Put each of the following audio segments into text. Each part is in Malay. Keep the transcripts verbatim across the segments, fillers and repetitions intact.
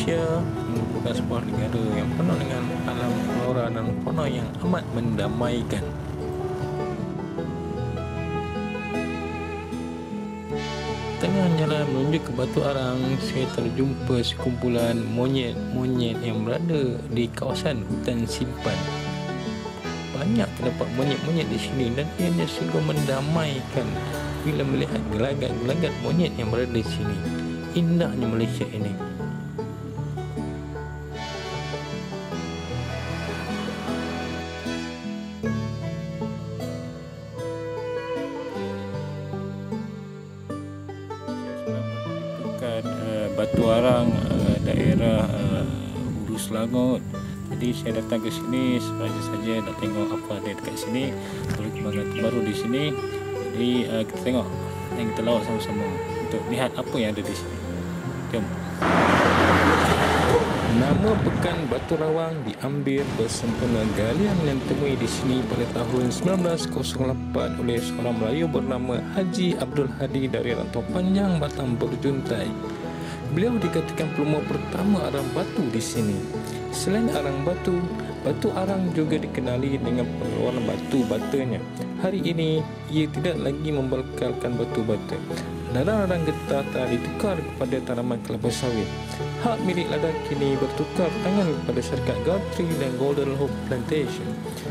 Malaysia merupakan sebuah negara yang penuh dengan alam flora dan fauna yang amat mendamaikan. Tengah jalan menuju ke Batu Arang, saya terjumpa sekumpulan monyet-monyet yang berada di kawasan hutan simpan. Banyak terdapat monyet-monyet di sini dan ianya sungguh mendamaikan bila melihat gelagat-gelagat monyet yang berada di sini. Indahnya Malaysia ini. Uh, Batu Arang, uh, daerah uh, Hulu Selangor. Jadi saya datang ke sini sengaja saja nak tengok apa ada dekat sini, kalau kembangan terbaru di sini. Jadi uh, kita tengok dan kita lawak sama-sama untuk lihat apa yang ada di sini. Jom. Nama Pekan Batu Rawang diambil bersempena galian yang ditemui di sini pada tahun sembilan belas kosong lapan oleh seorang Melayu bernama Haji Abdul Hadi dari Rantau Panjang, Batam berjuntai. Beliau dikatakan pelumur pertama arang batu di sini. Selain arang batu, Batu Arang juga dikenali dengan pengeluaran batu batanya. Hari ini, ia tidak lagi membekalkan batu bata. Ladang-ladang getah telah ditukar kepada tanaman kelapa sawit. Hak milik ladang kini bertukar tangan kepada syarikat Gulftree dan Golden Hope Plantation.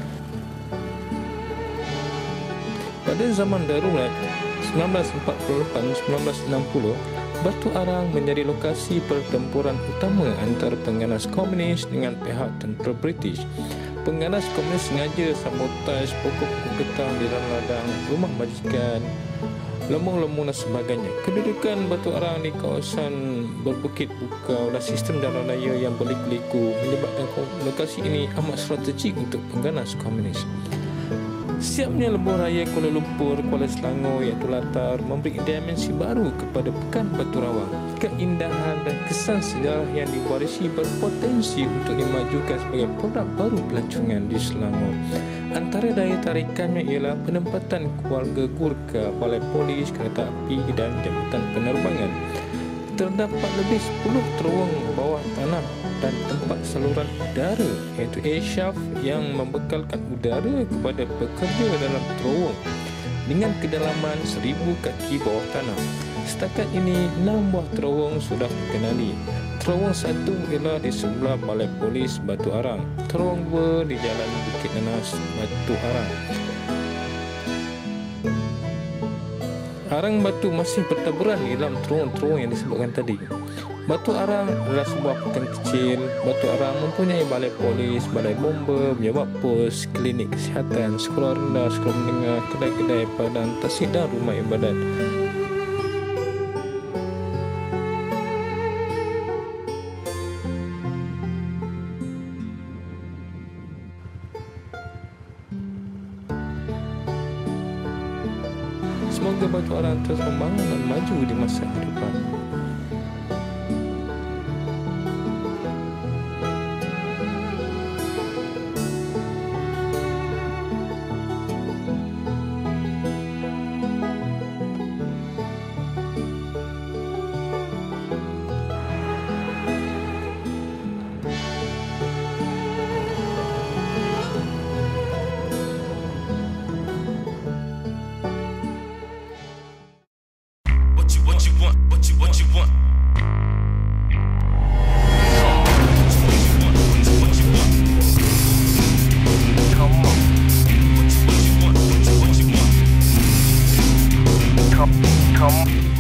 Pada zaman darurat sembilan belas empat puluh lapan sampai sembilan belas enam puluh, Batu Arang menjadi lokasi pertempuran utama antara pengganas komunis dengan pihak tentera British. Pengganas komunis sengaja sabotaj pokok-pokok getah di dalam ladang, rumah majikan, lemung-lemung dan sebagainya. Kedudukan Batu Arang di kawasan berbukit bukau dan sistem jalan raya yang berliku-liku menyebabkan lokasi ini amat strategik untuk pengganas komunis. Siapnya lebuh raya Kuala Lumpur, Kuala Selangor iaitu latar memberi dimensi baru kepada Pekan Batu Rawang. Keindahan dan kesan sejarah yang diwarisi berpotensi untuk dimajukan sebagai produk baru pelancongan di Selangor. Antara daya tarikannya ialah penempatan keluarga Gurkha, balai polis, kereta api dan jabatan penerbangan. Terdapat lebih sepuluh terowong bawah tanah dan tempat saluran udara iaitu air shaft yang membekalkan udara kepada pekerja dalam terowong dengan kedalaman seribu kaki bawah tanah. Setakat ini, enam buah terowong sudah dikenali. Terowong satu ialah di sebelah balai polis Batu Arang. Terowong dua di Jalan Bukit Nanas, Batu Arang. Arang batu masih bertaburan di dalam terowong-terowong yang disebutkan tadi. Batu Arang adalah sebuah pekan kecil. Batu Arang mempunyai balai polis, balai bomba, pejabat pos, klinik kesihatan, sekolah rendah, sekolah menengah, kedai-kedai padan, tasik dan rumah ibadat. Semoga Batu Arang terus membangun dan maju di masa depan. What you want, what you, what you want. What you want, come on. What you, what you want, what you, what you want. Come, come.